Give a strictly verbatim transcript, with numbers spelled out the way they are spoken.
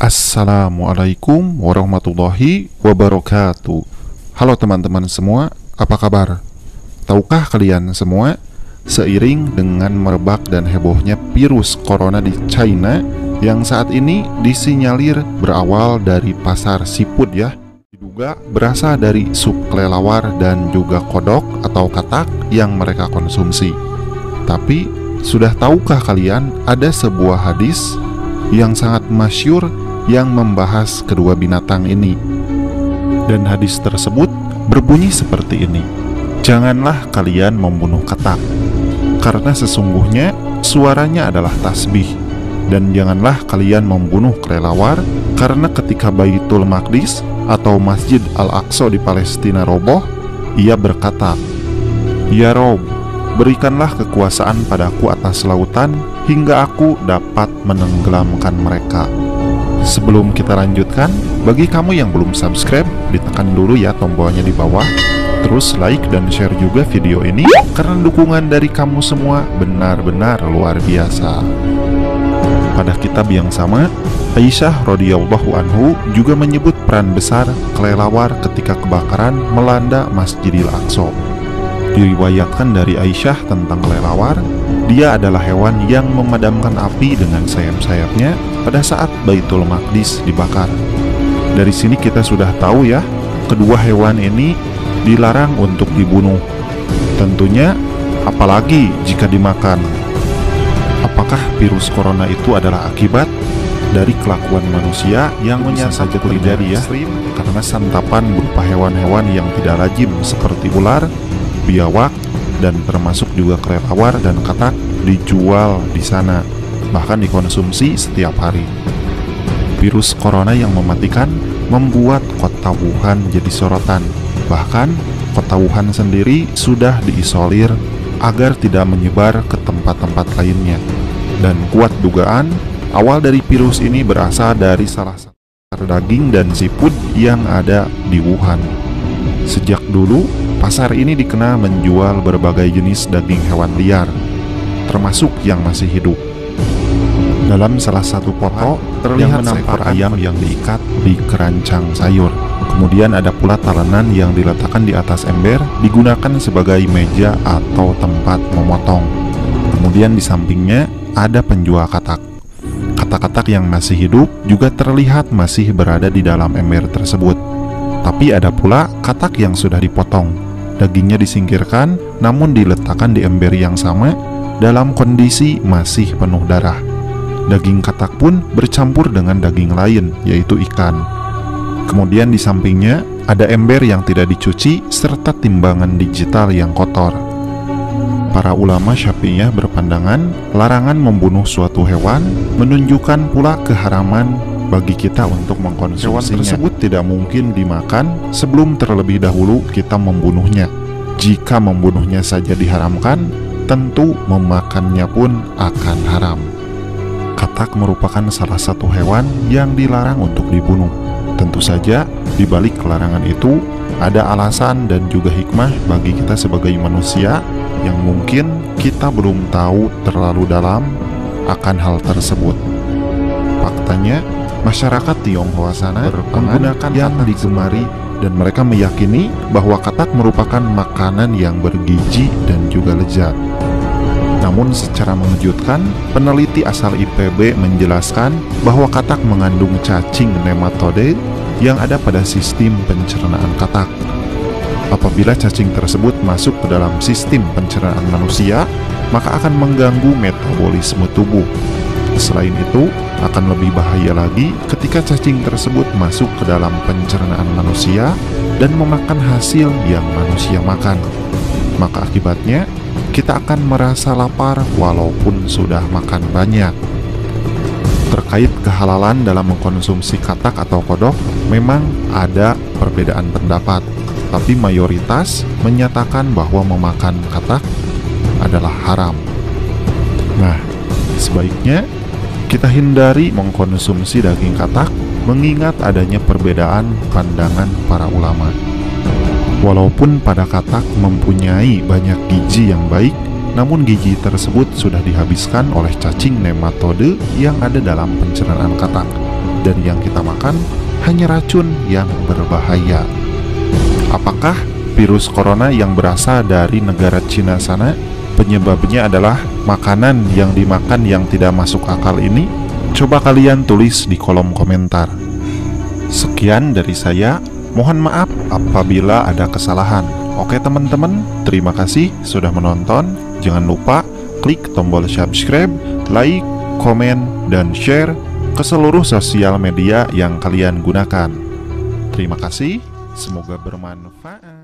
Assalamualaikum warahmatullahi wabarakatuh. Halo teman-teman semua, apa kabar? Tahukah kalian semua, seiring dengan merebak dan hebohnya virus corona di China yang saat ini disinyalir berawal dari pasar siput ya, diduga berasal dari sup kelelawar dan juga kodok atau katak yang mereka konsumsi. Tapi sudah tahukah kalian ada sebuah hadis yang sangat masyhur yang membahas kedua binatang ini? Dan hadis tersebut berbunyi seperti ini: janganlah kalian membunuh katak, karena sesungguhnya suaranya adalah tasbih. Dan janganlah kalian membunuh kelelawar, karena ketika Baitul Maqdis atau Masjid Al-Aqsa di Palestina roboh, ia berkata, "Ya Rob, berikanlah kekuasaan padaku atas lautan hingga aku dapat menenggelamkan mereka." Sebelum kita lanjutkan, bagi kamu yang belum subscribe, ditekan dulu ya tombolnya di bawah. Terus like dan share juga video ini, karena dukungan dari kamu semua benar-benar luar biasa. Pada kitab yang sama, Aisyah radhiyallahu anhu juga menyebut peran besar kelelawar ketika kebakaran melanda Masjidil Aqsa. Diriwayatkan dari Aisyah tentang kelelawar, dia adalah hewan yang memadamkan api dengan sayap-sayapnya pada saat Baitul Maqdis dibakar. Dari sini kita sudah tahu ya, kedua hewan ini dilarang untuk dibunuh. Tentunya apalagi jika dimakan. Apakah virus corona itu adalah akibat dari kelakuan manusia yang menyasar saja terjadi ya, karena santapan berupa hewan-hewan yang tidak lazim seperti ular, biawak, dan termasuk juga kelelawar dan katak dijual di sana, bahkan dikonsumsi setiap hari. Virus corona yang mematikan membuat kota Wuhan jadi sorotan. Bahkan kota Wuhan sendiri sudah diisolir agar tidak menyebar ke tempat-tempat lainnya. Dan kuat dugaan awal dari virus ini berasal dari salah satu pasar daging dan siput yang ada di Wuhan. Sejak dulu, pasar ini dikenal menjual berbagai jenis daging hewan liar, termasuk yang masih hidup. Dalam salah satu foto, terlihat seekor ayam yang diikat di kerancang sayur. Kemudian ada pula talenan yang diletakkan di atas ember, digunakan sebagai meja atau tempat memotong. Kemudian di sampingnya ada penjual katak. Katak-katak yang masih hidup juga terlihat masih berada di dalam ember tersebut. Tapi ada pula katak yang sudah dipotong. Dagingnya disingkirkan, namun diletakkan di ember yang sama dalam kondisi masih penuh darah. Daging katak pun bercampur dengan daging lain, yaitu ikan. Kemudian di sampingnya ada ember yang tidak dicuci serta timbangan digital yang kotor. Para ulama Syafi'iyah berpandangan larangan membunuh suatu hewan menunjukkan pula keharaman bagi kita untuk mengkonsumsinya. Hewan tersebut tidak mungkin dimakan sebelum terlebih dahulu kita membunuhnya. Jika membunuhnya saja diharamkan, tentu memakannya pun akan haram. Katak merupakan salah satu hewan yang dilarang untuk dibunuh. Tentu saja di balik larangan itu ada alasan dan juga hikmah bagi kita sebagai manusia yang mungkin kita belum tahu terlalu dalam akan hal tersebut. Faktanya, masyarakat Tionghoa sana menggunakan yang digemari dan mereka meyakini bahwa katak merupakan makanan yang bergizi dan juga lezat. Namun secara mengejutkan, peneliti asal I P B menjelaskan bahwa katak mengandung cacing nematode yang ada pada sistem pencernaan katak. Apabila cacing tersebut masuk ke dalam sistem pencernaan manusia, maka akan mengganggu metabolisme tubuh. Selain itu, akan lebih bahaya lagi ketika cacing tersebut masuk ke dalam pencernaan manusia dan memakan hasil yang manusia makan. Maka akibatnya, kita akan merasa lapar walaupun sudah makan banyak. Terkait kehalalan dalam mengkonsumsi katak atau kodok, memang ada perbedaan pendapat, tapi mayoritas menyatakan bahwa memakan katak adalah haram. Nah, sebaiknya kita hindari mengkonsumsi daging katak mengingat adanya perbedaan pandangan para ulama. Walaupun pada katak mempunyai banyak gizi yang baik, namun gizi tersebut sudah dihabiskan oleh cacing nematode yang ada dalam pencernaan katak. dari yang kita makan hanya racun yang berbahaya. Apakah virus corona yang berasal dari negara Cina sana penyebabnya adalah makanan yang dimakan yang tidak masuk akal ini? Coba kalian tulis di kolom komentar. Sekian dari saya, mohon maaf apabila ada kesalahan. Oke teman-teman, terima kasih sudah menonton. Jangan lupa klik tombol subscribe, like, komen, dan share ke seluruh sosial media yang kalian gunakan. Terima kasih, semoga bermanfaat.